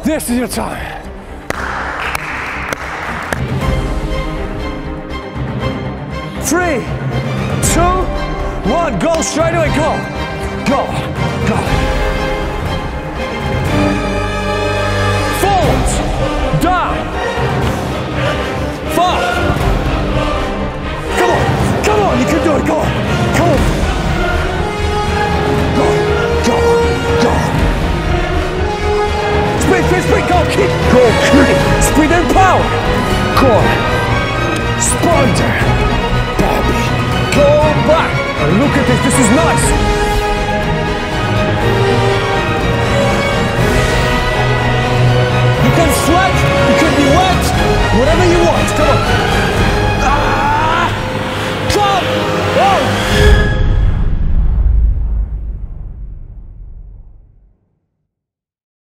This is your time. 3, 2, 1, go straight away, go. Go, go. Forward, down, far. Come on, you can do it, go on, come on. Go, go, go. Speed, speed, speed, go, keep, go, keep. Speed and power. Go on. Spider, baby. Go back. And look at this is nice.